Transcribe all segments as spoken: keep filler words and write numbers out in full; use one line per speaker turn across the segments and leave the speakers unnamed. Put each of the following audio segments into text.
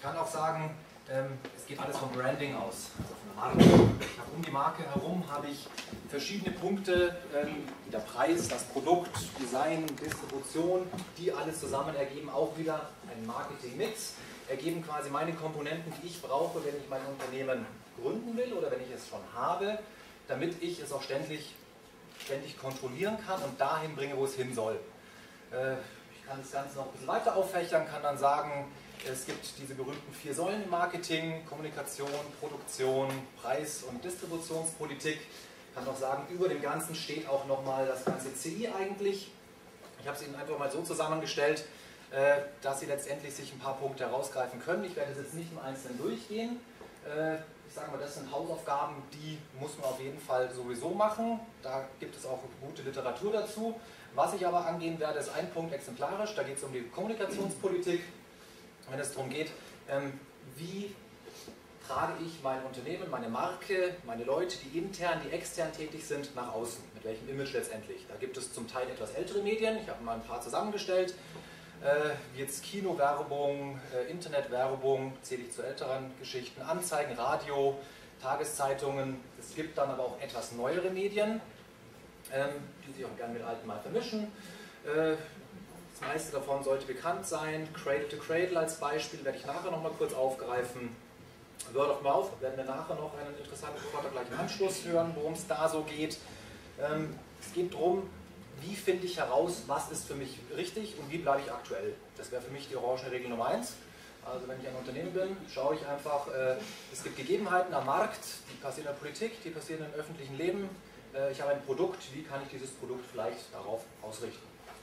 kann auch sagen, ähm, es geht alles vom Branding aus, also von der Marke. Ich habe um die Marke herum habe ich verschiedene Punkte, ähm, wie der Preis, das Produkt, Design, Distribution, die alles zusammen ergeben auch wieder einen Marketing-Mix, ergeben quasi meine Komponenten, die ich brauche, wenn ich mein Unternehmen gründen will oder wenn ich es schon habe, damit ich es auch ständig, ständig kontrollieren kann und dahin bringe, wo es hin soll. Äh, ich kann das Ganze noch ein bisschen weiter auffächern, kann dann sagen, es gibt diese berühmten vier Säulen im Marketing: Kommunikation, Produktion, Preis- und Distributionspolitik. Ich kann auch sagen, über dem Ganzen steht auch nochmal das ganze C I eigentlich. Ich habe es Ihnen einfach mal so zusammengestellt, dass Sie letztendlich sich ein paar Punkte herausgreifen können. Ich werde es jetzt nicht im Einzelnen durchgehen. Ich sage mal, das sind Hausaufgaben, die muss man auf jeden Fall sowieso machen. Da gibt es auch gute Literatur dazu. Was ich aber angehen werde, ist ein Punkt exemplarisch. Da geht es um die Kommunikationspolitik. Wenn es darum geht, ähm, wie trage ich mein Unternehmen, meine Marke, meine Leute, die intern, die extern tätig sind, nach außen. Mit welchem Image letztendlich. Da gibt es zum Teil etwas ältere Medien, ich habe mal ein paar zusammengestellt, äh, wie jetzt Kinowerbung, äh, Internetwerbung, zähle ich zu älteren Geschichten, Anzeigen, Radio, Tageszeitungen. Es gibt dann aber auch etwas neuere Medien, ähm, die sich auch gerne mit alten mal vermischen. Äh, Das meiste davon sollte bekannt sein. Cradle to Cradle als Beispiel werde ich nachher noch mal kurz aufgreifen. Word of Mouth werden wir nachher noch einen interessanten Vortrag gleich im Anschluss hören, worum es da so geht. Ähm, es geht darum, wie finde ich heraus, was ist für mich richtig und wie bleibe ich aktuell. Das wäre für mich die orange Regel Nummer eins. Also wenn ich ein Unternehmen bin, schaue ich einfach, äh, es gibt Gegebenheiten am Markt, die passieren in der Politik, die passieren im öffentlichen Leben. Äh, ich habe ein Produkt, wie kann ich dieses Produkt vielleicht darauf ausrichten?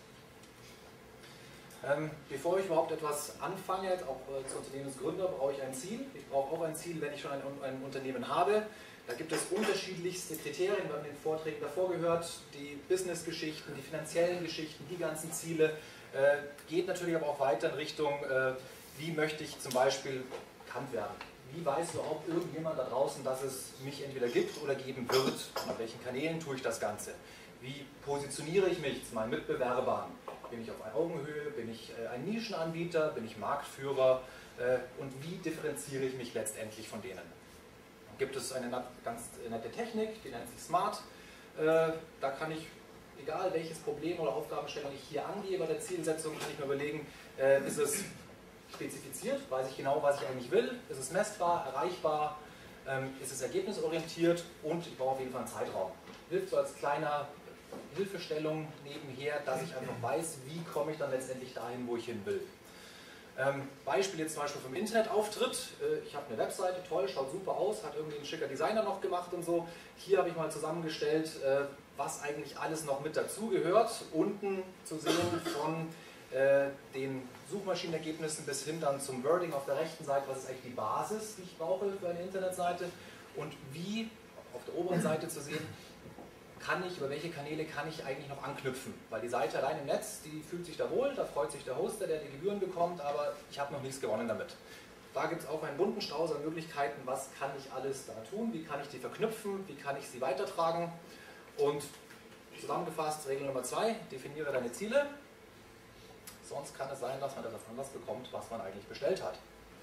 Ähm, bevor ich überhaupt etwas anfange, auch äh, als Unternehmensgründer, brauche ich ein Ziel. Ich brauche auch ein Ziel, wenn ich schon ein, ein Unternehmen habe. Da gibt es unterschiedlichste Kriterien, wir haben in den Vorträgen davor gehört, die Business-Geschichten, die finanziellen Geschichten, die ganzen Ziele. Äh, geht natürlich aber auch weiter in Richtung, äh, wie möchte ich zum Beispiel bekannt werden? Wie weiß überhaupt irgendjemand da draußen, dass es mich entweder gibt oder geben wird? Auf welchen Kanälen tue ich das Ganze? Wie positioniere ich mich zu meinen Mitbewerbern? Bin ich auf Augenhöhe? Bin ich äh, ein Nischenanbieter? Bin ich Marktführer? Äh, und wie differenziere ich mich letztendlich von denen? Dann gibt es eine ganz nette Technik, die nennt sich SMART. Äh, da kann ich, egal welches Problem oder Aufgabenstellung ich hier angehe bei der Zielsetzung, kann ich mir überlegen, äh, ist es spezifiziert? Weiß ich genau, was ich eigentlich will? Ist es messbar, erreichbar? Ähm, ist es ergebnisorientiert? Und ich brauche auf jeden Fall einen Zeitraum. Hilft so als kleiner Hilfestellung nebenher, dass ich einfach weiß, wie komme ich dann letztendlich dahin, wo ich hin will. Ähm, Beispiel jetzt zum Beispiel vom Internetauftritt. Äh, ich habe eine Webseite, toll, schaut super aus, hat irgendwie ein schicker Designer noch gemacht und so. Hier habe ich mal zusammengestellt, äh, was eigentlich alles noch mit dazu gehört. Unten zu sehen von äh, den Suchmaschinenergebnissen bis hin dann zum Wording auf der rechten Seite, was ist eigentlich die Basis, die ich brauche für eine Internetseite und wie auf der oberen Seite zu sehen, kann ich, über welche Kanäle kann ich eigentlich noch anknüpfen? Weil die Seite allein im Netz, die fühlt sich da wohl, da freut sich der Hoster, der die Gebühren bekommt, aber ich habe noch nichts gewonnen damit. Da gibt es auch einen bunten Strauß an Möglichkeiten, was kann ich alles da tun, wie kann ich die verknüpfen, wie kann ich sie weitertragen. Und zusammengefasst, Regel Nummer zwei, definiere deine Ziele, sonst kann es sein, dass man etwas anderes bekommt, was man eigentlich bestellt hat.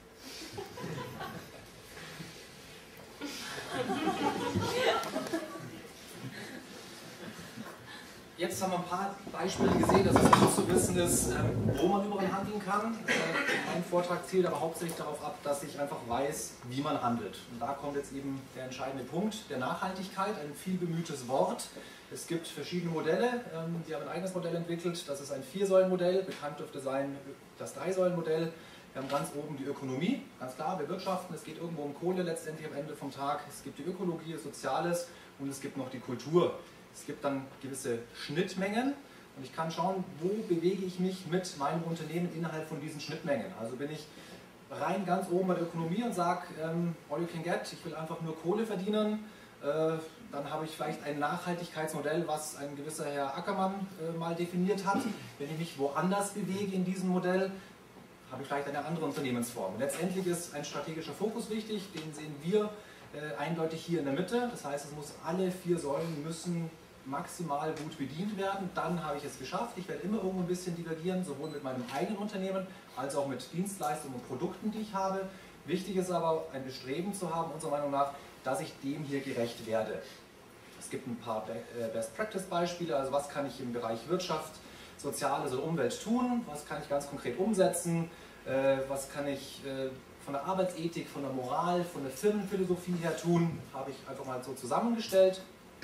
Jetzt haben wir ein paar Beispiele gesehen, dass es gut zu wissen ist, wo man überall handeln kann. Mein Vortrag zielt aber hauptsächlich darauf ab, dass ich einfach weiß, wie man handelt. Und da kommt jetzt eben der entscheidende Punkt der Nachhaltigkeit, ein viel bemühtes Wort. Es gibt verschiedene Modelle, die haben ein eigenes Modell entwickelt. Das ist ein Vier-Säulen-Modell, bekannt dürfte sein das Drei-Säulen-Modell. Wir haben ganz oben die Ökonomie, ganz klar, wir wirtschaften, es geht irgendwo um Kohle letztendlich am Ende vom Tag. Es gibt die Ökologie, das Soziales und es gibt noch die Kultur. Es gibt dann gewisse Schnittmengen und ich kann schauen, wo bewege ich mich mit meinem Unternehmen innerhalb von diesen Schnittmengen. Also bin ich rein ganz oben bei der Ökonomie und sage, ähm, all you can get, ich will einfach nur Kohle verdienen. Äh, dann habe ich vielleicht ein Nachhaltigkeitsmodell, was ein gewisser Herr Ackermann äh, mal definiert hat. Wenn ich mich woanders bewege in diesem Modell, habe ich vielleicht eine andere Unternehmensform. Und letztendlich ist ein strategischer Fokus wichtig, den sehen wir äh, eindeutig hier in der Mitte. Das heißt, es muss alle vier Säulen müssen maximal gut bedient werden, dann habe ich es geschafft. Ich werde immer irgendwo ein bisschen divergieren, sowohl mit meinem eigenen Unternehmen als auch mit Dienstleistungen und Produkten, die ich habe. Wichtig ist aber, ein Bestreben zu haben, unserer Meinung nach, dass ich dem hier gerecht werde. Es gibt ein paar Best-Practice-Beispiele, also was kann ich im Bereich Wirtschaft, Soziales und Umwelt tun, was kann ich ganz konkret umsetzen, was kann ich von der Arbeitsethik, von der Moral, von der Firmenphilosophie her tun, habe ich einfach mal so zusammengestellt.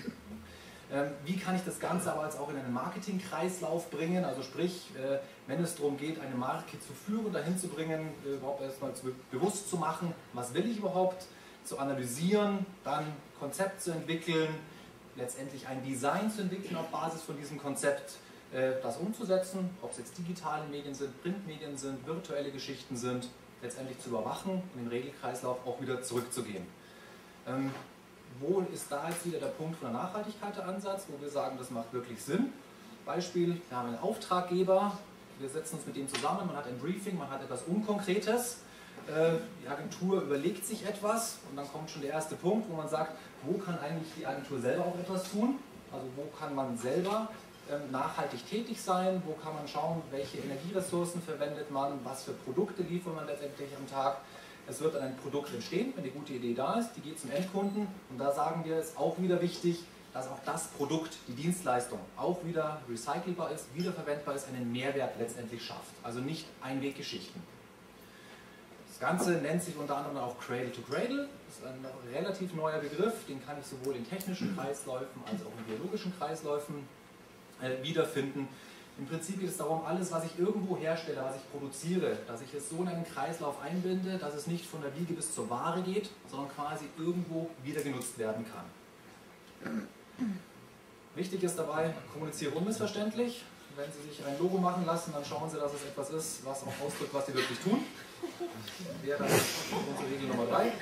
Wie kann ich das Ganze aber jetzt auch in einen Marketingkreislauf bringen, also sprich, wenn es darum geht, eine Marke zu führen, dahin zu bringen, überhaupt erstmal bewusst zu machen, was will ich überhaupt, zu analysieren, dann Konzept zu entwickeln, letztendlich ein Design zu entwickeln auf Basis von diesem Konzept, das umzusetzen, ob es jetzt digitale Medien sind, Printmedien sind, virtuelle Geschichten sind, letztendlich zu überwachen und in den Regelkreislauf auch wieder zurückzugehen. Ähm, wo ist da jetzt wieder der Punkt von der Nachhaltigkeit der Ansatz, wo wir sagen, das macht wirklich Sinn? Beispiel, wir haben einen Auftraggeber, wir setzen uns mit dem zusammen, man hat ein Briefing, man hat etwas Unkonkretes, äh, die Agentur überlegt sich etwas und dann kommt schon der erste Punkt, wo man sagt, wo kann eigentlich die Agentur selber auch etwas tun? Also wo kann man selber nachhaltig tätig sein, wo kann man schauen, welche Energieressourcen verwendet man, was für Produkte liefert man letztendlich am Tag. Es wird dann ein Produkt entstehen, wenn die gute Idee da ist, die geht zum Endkunden und da sagen wir, es ist auch wieder wichtig, dass auch das Produkt, die Dienstleistung auch wieder recycelbar ist, wiederverwendbar ist, einen Mehrwert letztendlich schafft. Also nicht Einweggeschichten. Das Ganze nennt sich unter anderem auch Cradle to Cradle. Das ist ein relativ neuer Begriff, den kann ich sowohl in technischen Kreisläufen als auch in biologischen Kreisläufen wiederfinden. Im Prinzip geht es darum, alles, was ich irgendwo herstelle, was ich produziere, dass ich es so in einen Kreislauf einbinde, dass es nicht von der Wiege bis zur Ware geht, sondern quasi irgendwo wieder genutzt werden kann. Wichtig ist dabei, kommuniziere unmissverständlich. Wenn Sie sich ein Logo machen lassen, dann schauen Sie, dass es etwas ist, was auch ausdrückt, was Sie wirklich tun. Wäre dann unsere Regel Nummer drei.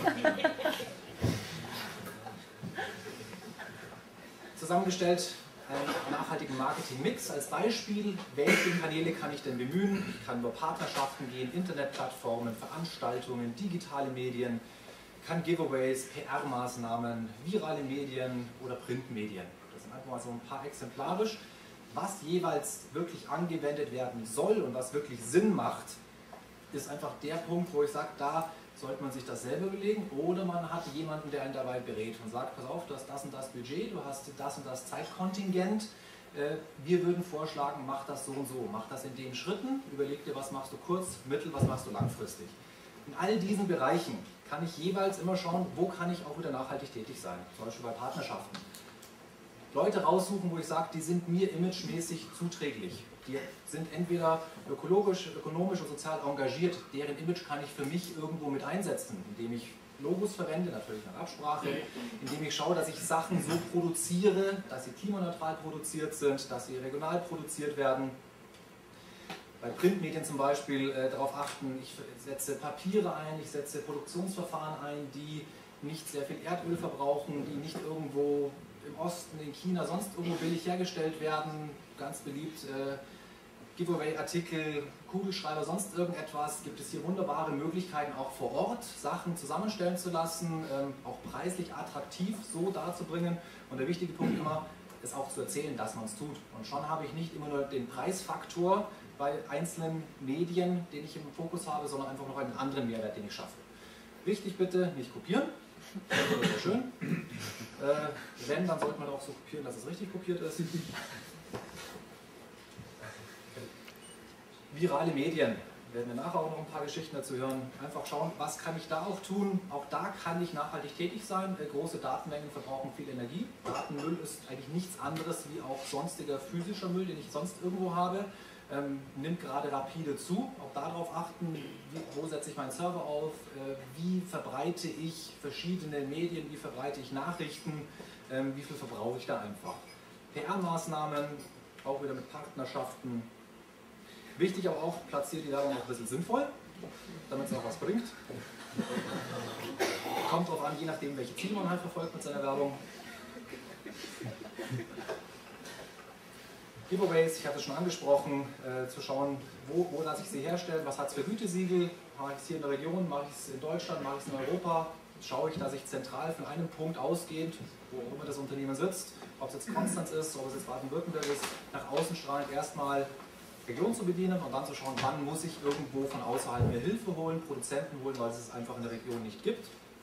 Zusammengestellt einen nachhaltigen Marketing-Mix. Als Beispiel, welche Kanäle kann ich denn bemühen? Ich kann über Partnerschaften gehen, Internetplattformen, Veranstaltungen, digitale Medien, kann Giveaways, P R-Maßnahmen, virale Medien oder Printmedien. Das sind einfach mal so ein paar exemplarisch. Was jeweils wirklich angewendet werden soll und was wirklich Sinn macht, ist einfach der Punkt, wo ich sage, da sollte man sich das selber überlegen oder man hat jemanden, der einen dabei berät und sagt, pass auf, du hast das und das Budget, du hast das und das Zeitkontingent, wir würden vorschlagen, mach das so und so, mach das in den Schritten, überleg dir, was machst du kurz, mittel, was machst du langfristig. In all diesen Bereichen kann ich jeweils immer schauen, wo kann ich auch wieder nachhaltig tätig sein, zum Beispiel bei Partnerschaften. Leute raussuchen, wo ich sage, die sind mir imagemäßig zuträglich. Die sind entweder ökologisch, ökonomisch und sozial engagiert, deren Image kann ich für mich irgendwo mit einsetzen, indem ich Logos verwende, natürlich nach Absprache, indem ich schaue, dass ich Sachen so produziere, dass sie klimaneutral produziert sind, dass sie regional produziert werden. Bei Printmedien zum Beispiel äh, darauf achten, ich setze Papiere ein, ich setze Produktionsverfahren ein, die nicht sehr viel Erdöl verbrauchen, die nicht irgendwo im Osten, in China, sonst irgendwo billig hergestellt werden, ganz beliebt. Äh, Giveaway-Artikel, Kugelschreiber, sonst irgendetwas, gibt es hier wunderbare Möglichkeiten, auch vor Ort Sachen zusammenstellen zu lassen, ähm, auch preislich attraktiv so darzubringen. Und der wichtige Punkt immer, ist auch zu erzählen, dass man es tut. Und schon habe ich nicht immer nur den Preisfaktor bei einzelnen Medien, den ich im Fokus habe, sondern einfach noch einen anderen Mehrwert, den ich schaffe. Wichtig bitte, nicht kopieren. Das wäre sehr schön. Äh, wenn, dann sollte man auch so kopieren, dass es richtig kopiert ist. Virale Medien, werden wir nachher auch noch ein paar Geschichten dazu hören. Einfach schauen, was kann ich da auch tun. Auch da kann ich nachhaltig tätig sein. Große Datenmengen verbrauchen viel Energie. Datenmüll ist eigentlich nichts anderes wie auch sonstiger physischer Müll, den ich sonst irgendwo habe. Ähm, nimmt gerade rapide zu. Auch darauf achten, wie, wo setze ich meinen Server auf, äh, wie verbreite ich verschiedene Medien, wie verbreite ich Nachrichten, ähm, wie viel verbrauche ich da einfach. P R-Maßnahmen, auch wieder mit Partnerschaften. Wichtig aber auch, platziert die Werbung auch ein bisschen sinnvoll, damit es auch was bringt. Kommt darauf an, je nachdem, welche Ziele man halt verfolgt mit seiner Werbung. Giveaways, ich hatte es schon angesprochen, äh, zu schauen, wo, wo lasse ich sie herstellen, was hat es für Gütesiegel, mache ich es hier in der Region, mache ich es in Deutschland, mache ich es in Europa, schaue ich, dass ich zentral von einem Punkt ausgehend, wo immer das Unternehmen sitzt, ob es jetzt Konstanz ist, ob es jetzt Baden-Württemberg ist, nach außen strahlend erstmal Region zu bedienen und dann zu schauen, wann muss ich irgendwo von außerhalb mir Hilfe holen, Produzenten holen, weil es es einfach in der Region nicht gibt.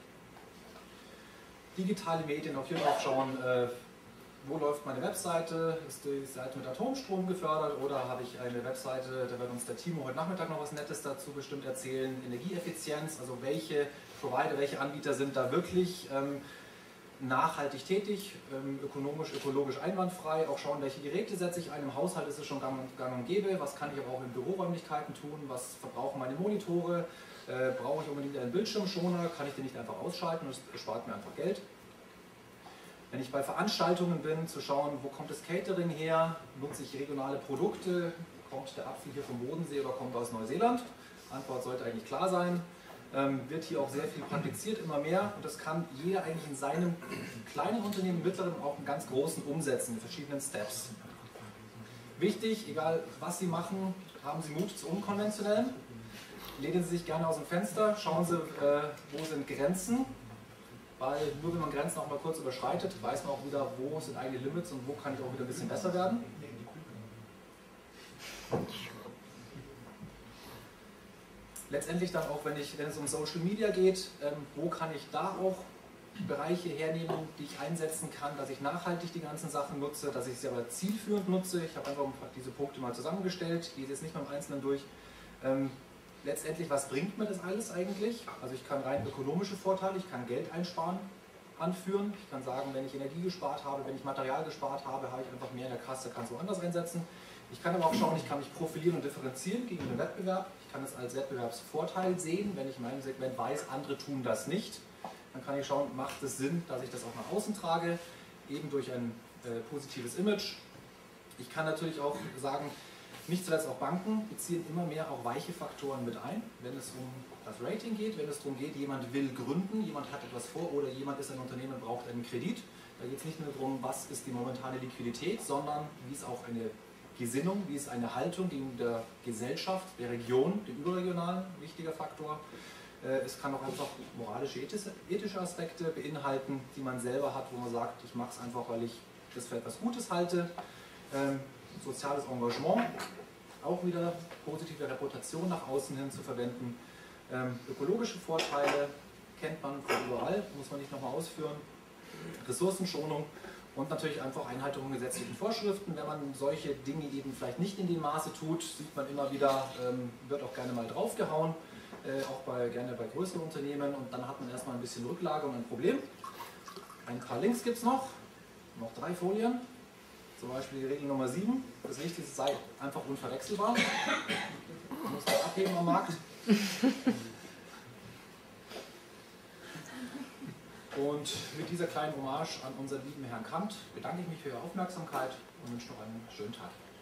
Digitale Medien, auch hier drauf schauen, äh, wo läuft meine Webseite, ist die Seite mit Atomstrom gefördert oder habe ich eine Webseite, da wird uns der Timo heute Nachmittag noch was Nettes dazu bestimmt erzählen, Energieeffizienz, also welche Provider, welche Anbieter sind da wirklich ähm, nachhaltig tätig, ähm, ökonomisch, ökologisch einwandfrei, auch schauen, welche Geräte setze ich ein, im Haushalt ist es schon gang und, gang und gäbe, was kann ich aber auch in Büroräumlichkeiten tun, was verbrauchen meine Monitore, äh, brauche ich unbedingt einen Bildschirmschoner, kann ich den nicht einfach ausschalten, das spart mir einfach Geld. Wenn ich bei Veranstaltungen bin, zu schauen, wo kommt das Catering her, nutze ich regionale Produkte, kommt der Apfel hier vom Bodensee oder kommt aus Neuseeland? Antwort sollte eigentlich klar sein. Ähm, wird hier auch sehr viel praktiziert, immer mehr und das kann jeder eigentlich in seinem kleinen Unternehmen, mittleren und auch in ganz großen umsetzen, in verschiedenen Steps. Wichtig, egal was Sie machen, haben Sie Mut zu Unkonventionellen, lehnen Sie sich gerne aus dem Fenster, schauen Sie, äh, wo sind Grenzen. Weil nur wenn man Grenzen auch mal kurz überschreitet, weiß man auch wieder, wo sind eigene Limits und wo kann ich auch wieder ein bisschen besser werden. Letztendlich dann auch, wenn, ich, wenn es um Social Media geht, ähm, wo kann ich da auch Bereiche hernehmen, die ich einsetzen kann, dass ich nachhaltig die ganzen Sachen nutze, dass ich sie aber zielführend nutze. Ich habe einfach diese Punkte mal zusammengestellt, gehe jetzt nicht mal im Einzelnen durch. Ähm, Letztendlich, was bringt mir das alles eigentlich? Also ich kann rein ökonomische Vorteile, ich kann Geld einsparen, anführen. Ich kann sagen, wenn ich Energie gespart habe, wenn ich Material gespart habe, habe ich einfach mehr in der Kasse, kann es woanders einsetzen. Ich kann aber auch schauen, ich kann mich profilieren und differenzieren gegenüber dem Wettbewerb. Ich kann es als Wettbewerbsvorteil sehen, wenn ich in meinem Segment weiß, andere tun das nicht. Dann kann ich schauen, macht es Sinn, dass ich das auch nach außen trage, eben durch ein äh, positives Image. Ich kann natürlich auch sagen, nicht zuletzt auch Banken beziehen immer mehr auch weiche Faktoren mit ein, wenn es um das Rating geht, wenn es darum geht, jemand will gründen, jemand hat etwas vor oder jemand ist ein Unternehmen und braucht einen Kredit. Da geht es nicht nur darum, was ist die momentane Liquidität, sondern wie ist auch eine Gesinnung, wie ist eine Haltung gegenüber der Gesellschaft, der Region, dem überregionalen, wichtiger Faktor. Es kann auch einfach moralische, ethische Aspekte beinhalten, die man selber hat, wo man sagt, ich mache es einfach, weil ich das für etwas Gutes halte. Soziales Engagement, auch wieder positive Reputation nach außen hin zu verwenden. Ähm, ökologische Vorteile kennt man von überall, muss man nicht nochmal ausführen. Ressourcenschonung und natürlich einfach Einhaltung von gesetzlichen Vorschriften. Wenn man solche Dinge eben vielleicht nicht in dem Maße tut, sieht man immer wieder, ähm, wird auch gerne mal draufgehauen, äh, auch bei, gerne bei größeren Unternehmen und dann hat man erstmal ein bisschen Rücklage und ein Problem. Ein paar Links gibt es noch, noch drei Folien. Zum Beispiel die Regel Nummer sieben. Das Wichtigste sei einfach unverwechselbar. Man muss das abheben am Markt. Und mit dieser kleinen Hommage an unseren lieben Herrn Kant bedanke ich mich für Ihre Aufmerksamkeit und wünsche noch einen schönen Tag.